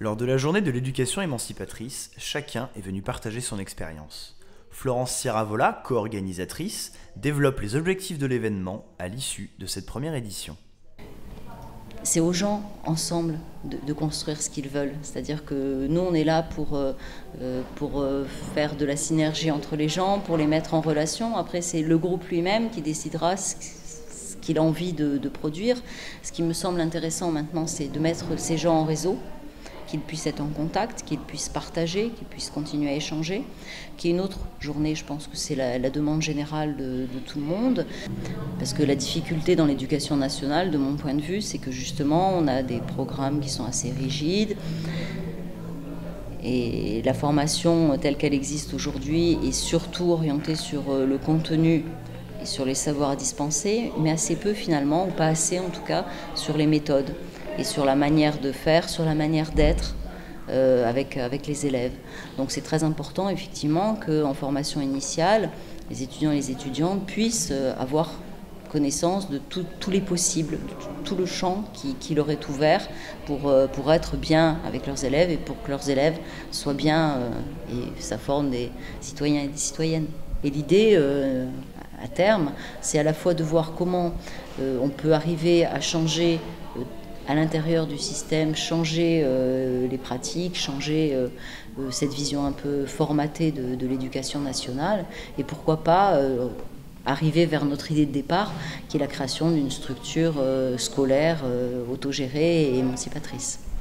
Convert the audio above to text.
Lors de la journée de l'éducation émancipatrice, chacun est venu partager son expérience. Florence Sierravola, co-organisatrice, développe les objectifs de l'événement à l'issue de cette première édition. C'est aux gens, ensemble, de construire ce qu'ils veulent. C'est-à-dire que nous, on est là pour faire de la synergie entre les gens, pour les mettre en relation. Après, c'est le groupe lui-même qui décidera ce qu'il a envie de produire. Ce qui me semble intéressant maintenant, c'est de mettre ces gens en réseau, qu'ils puissent être en contact, qu'ils puissent partager, qu'ils puissent continuer à échanger. Qu'il y ait une autre journée, je pense que c'est la demande générale de tout le monde. Parce que la difficulté dans l'éducation nationale, de mon point de vue, c'est que justement, on a des programmes qui sont assez rigides. Et la formation telle qu'elle existe aujourd'hui est surtout orientée sur le contenu et sur les savoirs à dispenser, mais assez peu finalement, ou pas assez en tout cas, sur les méthodes et sur la manière de faire, sur la manière d'être avec les élèves. Donc c'est très important effectivement qu'en formation initiale, les étudiants et les étudiantes puissent avoir connaissance de tous les possibles, de tout le champ qui leur est ouvert pour être bien avec leurs élèves et pour que leurs élèves soient bien et ça forme des citoyens et des citoyennes. Et l'idée, à terme, c'est à la fois de voir comment on peut arriver à changer à l'intérieur du système, changer les pratiques, changer cette vision un peu formatée de l'éducation nationale et pourquoi pas arriver vers notre idée de départ qui est la création d'une structure scolaire autogérée et émancipatrice.